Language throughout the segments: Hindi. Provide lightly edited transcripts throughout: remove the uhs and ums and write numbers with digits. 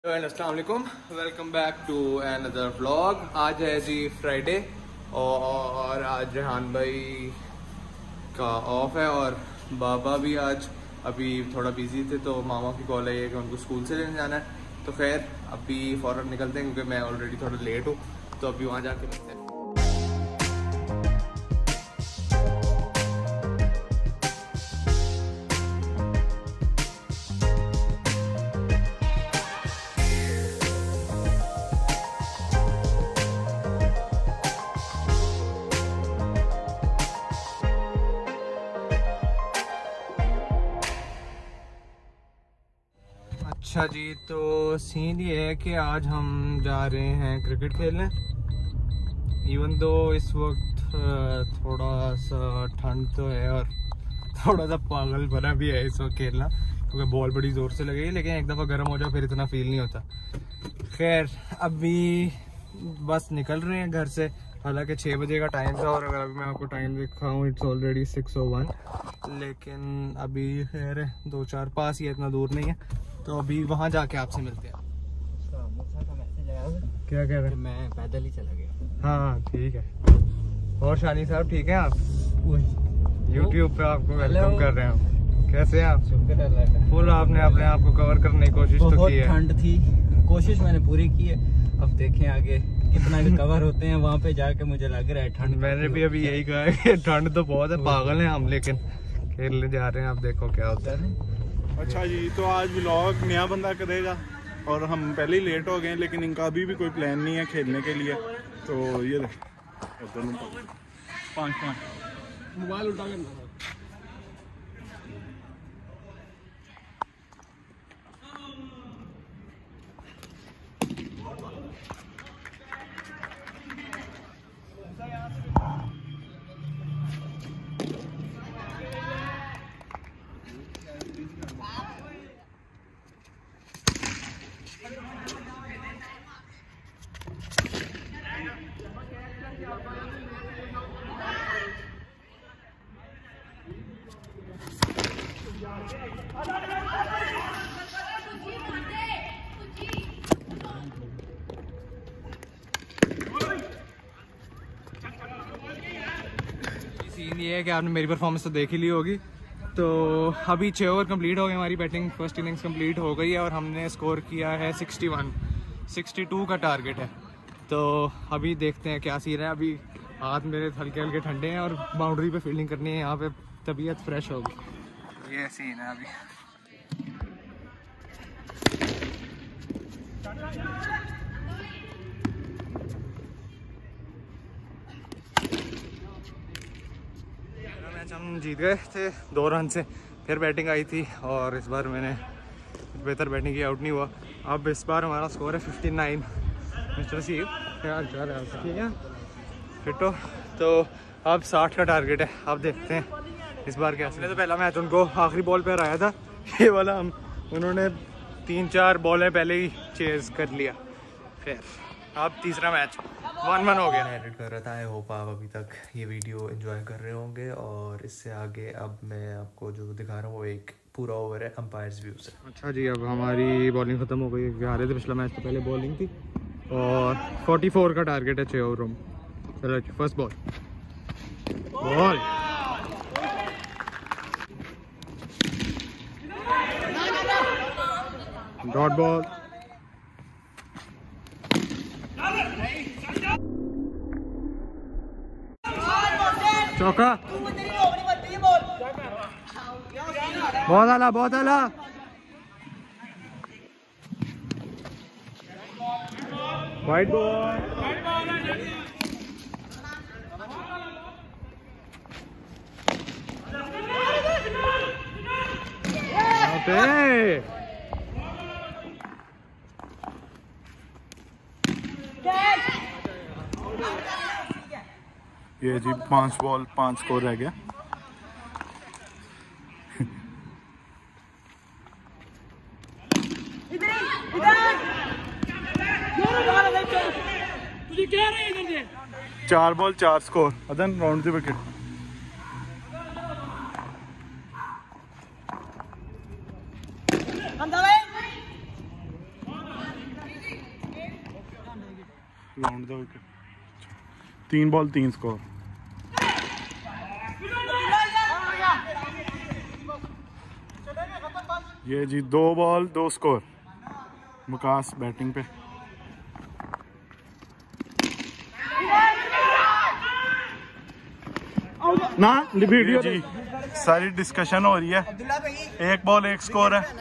अस्सलाम वालेकुम, welcome back to another vlog. आज है जी फ्राइडे और आज रेहान भाई का ऑफ है और बाबा भी आज अभी थोड़ा बिजी थे तो मामा की कॉल आई है कि उनको स्कूल से लेने जाना है। तो खैर अभी फ़ौरन निकलते हैं क्योंकि मैं ऑलरेडी थोड़ा लेट हूँ, तो अभी वहाँ जाके मिलते हैं। अच्छा जी, तो सीन ये है कि आज हम जा रहे हैं क्रिकेट खेलने। इवन दो इस वक्त थोड़ा सा ठंड तो है और थोड़ा सा पागल भरा भी है इस वक्त खेलना, क्योंकि बॉल बड़ी ज़ोर से लगेगी, लेकिन एक दफ़ा गर्म हो जाए फिर इतना फील नहीं होता। खैर अभी बस निकल रहे हैं घर से, हालांकि 6 बजे का टाइम था और अगर अभी मैं आपको टाइम दिखाऊँ इट्स ऑलरेडी 6:01, लेकिन अभी खैर है 2-4 पास ही है, इतना दूर नहीं है। तो अभी वहाँ जाके आपसे मिलते हैं। क्या कह रहे हैं? मैं पैदल ही चला गया। हाँ ठीक है। और शानी साहब ठीक है आप? YouTube पे आपको वेलकम कर रहे हैं। कैसे हैं आप? शुक्र अल्लाह का। फुल आपने अपने आप को कवर करने की कोशिश तो की है। ठंड थी, कोशिश मैंने पूरी की है। अब देखें आगे कितना भी कवर होते हैं। वहाँ पे जाके मुझे लग रहा है ठंड। मैंने भी अभी यही कहा है कि ठंड तो बहुत है, पागल है हम, लेकिन खेलने जा रहे हैं। आप देखो क्या होता है। अच्छा जी, तो आज व्लॉग नया बंदा करेगा और हम पहले ही लेट हो गए, लेकिन इनका अभी भी कोई प्लान नहीं है खेलने के लिए। तो ये दोनों 5-5 मोबाइल उठा के सीन ये है कि आपने मेरी परफॉर्मेंस तो देख ही ली होगी। तो अभी 6 ओवर कंप्लीट हो गए, हमारी बैटिंग फर्स्ट इनिंग्स कंप्लीट हो गई है और हमने स्कोर किया है 61। 62 का टारगेट है। तो अभी देखते हैं क्या सीन है। अभी हाथ मेरे हल्के हल्के ठंडे हैं और बाउंड्री पे फील्डिंग करनी है, यहाँ पे तबीयत फ्रेश होगी। ये सीन है अभी। मैच हम जीत गए थे 2 रन से, फिर बैटिंग आई थी और इस बार मैंने बेहतर बैटिंग की, आउट नहीं हुआ। अब इस बार हमारा स्कोर है 59। मिस्टर सी क्या हाल चाल है आपका? ठीक है, फिट हो? तो अब 60 का टारगेट है। अब देखते हैं इस बार क्या। तो पहला मैच उनको आखिरी बॉल पर आया था, ये वाला हम उन्होंने 3-4 बॉलें पहले ही चेज कर लिया। फिर अब तीसरा मैच 1-1 हो गया। एडिट कर रहा था। आई होप आप अभी तक ये वीडियो एंजॉय कर रहे होंगे और इससे आगे अब मैं आपको जो दिखा रहा हूँ वो एक पूरा ओवर है अंपायर्स व्यू से। अच्छा जी, अब हमारी बॉलिंग ख़त्म हो गई। हारे थे पिछला मैच, तो पहले बॉलिंग थी और 44 का टारगेट है 6 ओवरों में। चलो फर्स्ट बॉल डॉट बॉल, चौका, बहुत आला, बहुत आला। वाइट बॉल, ये जी 5 बॉल 5 स्कोर रह गया। चार ball 4 score. Adan round the wicket. Round the wicket, 3 ball 3 score. ये जी 2 बॉल 2 स्कोर। मुकास बैटिंग पे। ना वीडियो जी सारी डिस्कशन हो रही है। 1 बॉल 1 स्कोर है।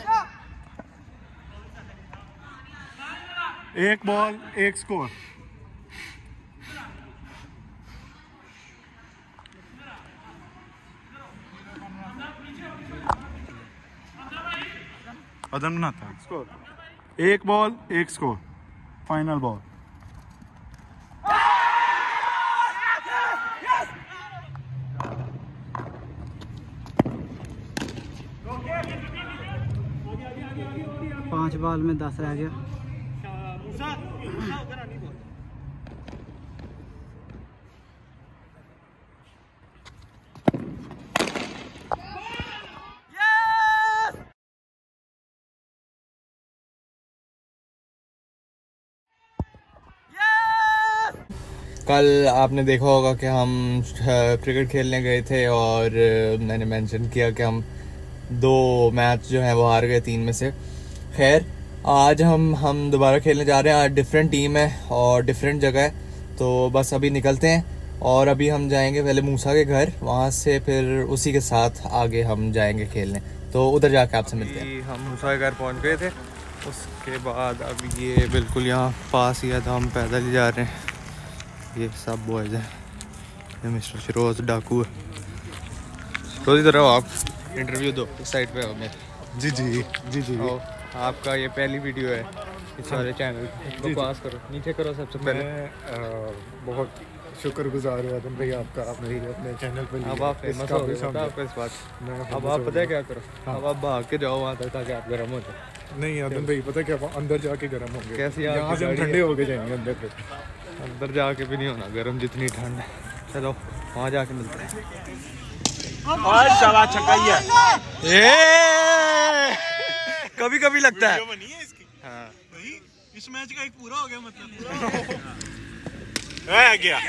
1 बॉल 1 स्कोर। अदम बनाता है score. 1 ball 1 score. Final ball. पांच बॉल में 10 रह गया। कल आपने देखा होगा कि हम क्रिकेट खेलने गए थे और मैंने मेंशन किया कि हम 2 मैच जो हैं वो हार गए 3 में से। खैर आज हम दोबारा खेलने जा रहे हैं। आज डिफरेंट टीम है और डिफरेंट जगह है, तो बस अभी निकलते हैं और अभी हम जाएंगे पहले मूसा के घर, वहाँ से फिर उसी के साथ आगे हम जाएंगे खेलने। तो उधर जाके आपसे मिलते हैं। हम मूसा के घर पहुँच गए थे, उसके बाद अब ये बिल्कुल यहाँ पास ही है, तो हम पैदल ही जा रहे हैं। ये सब बॉयज़ हैं। ये मिस्टर शिरोज डाकू है। शिरोज इधर आओ, आप इंटरव्यू दो। इस साइड पे आओ मेरे। जी जी जी जी। आपका ये पहली वीडियो है इस वाले चैनल को। पास करो, नीचे करो सबसे पहले। बहुत शुक्रगुजार हूँ आदम भाई आपका, आप मेरी अपने चैनल पर। अब आप फेमस हो गए आपको इस बात। अब आप पता है क्या करो, अब आप भाग के जाओ वहाँ तक ताकि आप गर्म हो जाए। नहीं आदम भाई पता क्या, अंदर जाके गर्म होंगे। कैसे यहाँ से हम ठंडे होके जाएंगे अंदर पे। अंदर जाके भी नहीं होना गर्म, जितनी ठंड है। चलो वहाँ जाके मिलते हैं। कभी कभी लगता है। हाँ। इस मैच का एक पूरा हो गया मतलब। गया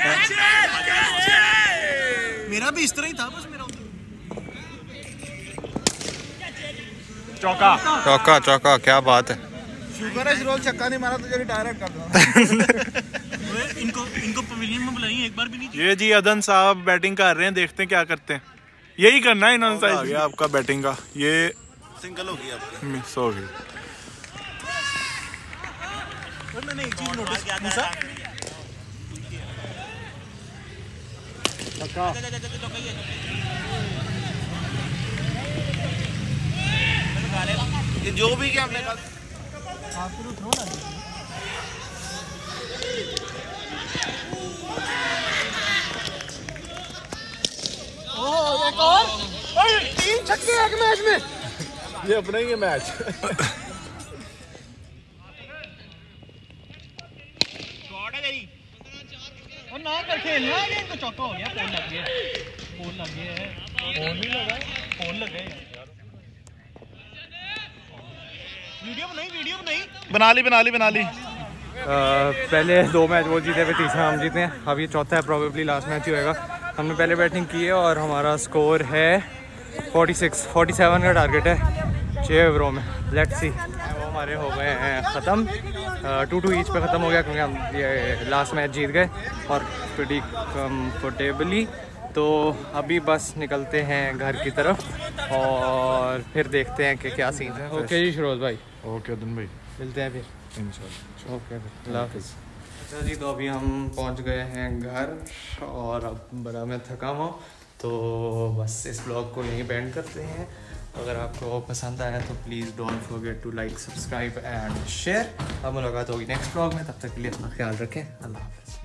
मेरा भी इस तरह ही था, बस मेरा चौका चौका चौका, क्या बात है। शुक्र है रोल छक्का नहीं मारा तो जल्दी डायरेक्ट कर दो। इनको पवेलियन में बुलाइए एक बार भी नहीं। ये जी अदन साहब बैटिंग कर रहे हैं, देखते हैं क्या करते हैं। यही करना है इन्होंने। आ गया आपका बैटिंग का, ये सिंगल हो गई आपकी, मिस हो गई। मैंने एक चीज नोटिस किया, ये जो भी क्या हमने तीन छक्के एक मैच में। ये अपना ही है मैच। और ना कर खेलना है, इनको चौका हो गया। फोन लग गया, फोन लग गया है। फोन नहीं लगा, फोन लग गया यार। वीडियो बना ली। पहले 2 मैच वो जीते, फिर तीसरा हम जीते हैं। अब ये चौथा है, प्रोबेबली लास्ट मैच ही होएगा। हमने पहले बैटिंग की है और हमारा स्कोर है 47 का टारगेट है 6 ओवरों में। Let's see. वो हमारे हो गए हैं ख़त्म, 2-2 ईच पे ख़त्म हो गया, क्योंकि हम ये लास्ट मैच जीत गए और pretty कंफर्टेबली। तो अभी बस निकलते हैं घर की तरफ और फिर देखते हैं कि क्या सीन है। ओके जी शिरोज भाई। ओके अदन भाई, मिलते हैं फिर इंशाल्लाह। ओके अल्लाह हाफिज़। अच्छा जी, तो अभी हम पहुंच गए हैं घर और अब बड़ा मैं थका हुआ, तो बस इस ब्लॉग को यहीं बैंड करते हैं। अगर आपको पसंद आया तो please don't forget to like, subscribe and share. अब मुलाकात होगी नेक्स्ट ब्लॉग में, तब तक के लिए अपना ख्याल रखें। अल्लाह हाफिज़।